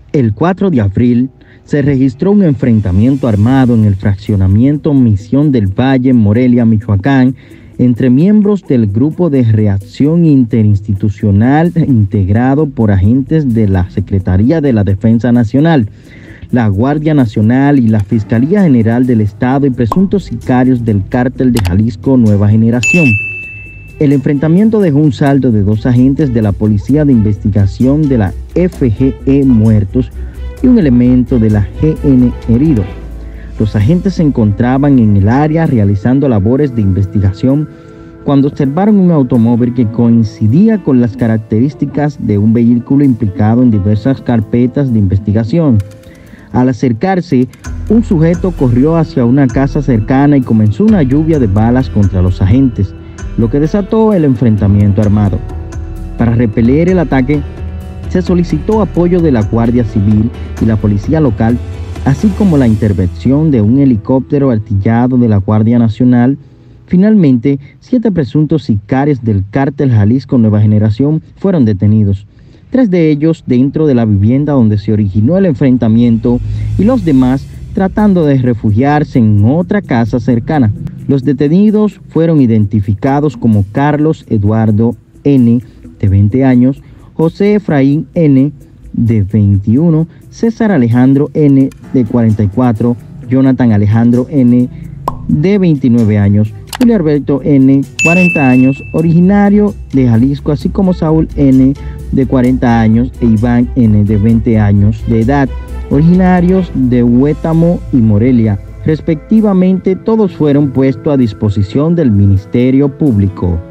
El 4 de abril se registró un enfrentamiento armado en el fraccionamiento Misión del Valle, Morelia, Michoacán, entre miembros del Grupo de Reacción Interinstitucional integrado por agentes de la Secretaría de la Defensa Nacional, la Guardia Nacional y la Fiscalía General del Estado y presuntos sicarios del Cártel de Jalisco Nueva Generación. El enfrentamiento dejó un saldo de 2 agentes de la Policía de Investigación de la FGE muertos y un elemento de la GN herido. Los agentes se encontraban en el área realizando labores de investigación cuando observaron un automóvil que coincidía con las características de un vehículo implicado en diversas carpetas de investigación. Al acercarse, un sujeto corrió hacia una casa cercana y comenzó una lluvia de balas contra los agentes, lo que desató el enfrentamiento armado. Para repeler el ataque, se solicitó apoyo de la Guardia Civil y la Policía Local, así como la intervención de un helicóptero artillado de la Guardia Nacional. Finalmente, 7 presuntos sicarios del Cártel Jalisco Nueva Generación fueron detenidos. 3 de ellos dentro de la vivienda donde se originó el enfrentamiento y los demás tratando de refugiarse en otra casa cercana. Los detenidos fueron identificados como Carlos Eduardo N., de 20 años, José Efraín N., de 21, César Alejandro N., de 44, Jonathan Alejandro N., de 29 años, Julio Alberto N., 40 años, originario de Jalisco, así como Saúl N., de 40 años, e Iván N., de 20 años de edad, originarios de Huétamo y Morelia. Respectivamente, todos fueron puestos a disposición del Ministerio Público.